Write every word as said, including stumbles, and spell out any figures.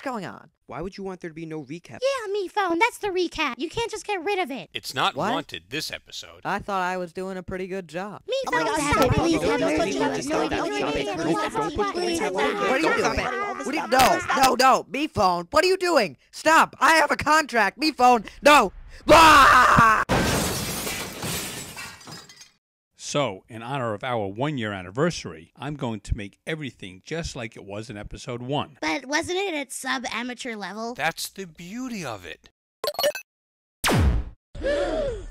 going on? Why would you want there to be no recap? Yeah, me phone. That's the recap. You can't just get rid of it. It's not What? wanted this episode. I thought I was doing a pretty good job. Me Oh my phone. God, Stop stop it. it. Please Don't have put it. it No, on. no, Stop no, it. no, Stop no, it. no, Don't no, put- no, don't put- please, don't no, put- no, What are you no, doing? no, What are you, Stop no, it. Stop no, it. no, me phone. What are you doing? Stop. I have a contract. Me phone. No. Ah! So, in honor of our one-year anniversary, I'm going to make everything just like it was in episode one. But wasn't it at sub-amateur level? That's the beauty of it.